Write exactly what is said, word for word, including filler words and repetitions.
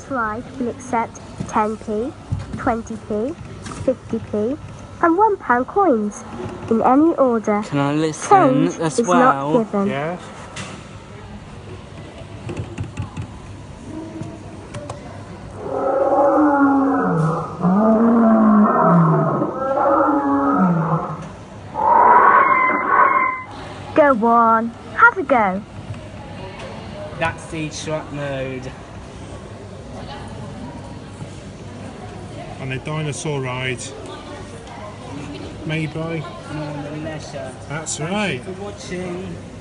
This ride will accept ten p, twenty p, fifty p and one pound coins in any order. Can I listen Change as is well? not given. Yeah. Go on, have a go. That's the truck mode. And a dinosaur ride made by Northern Leisure. That's Thank right. you for watching.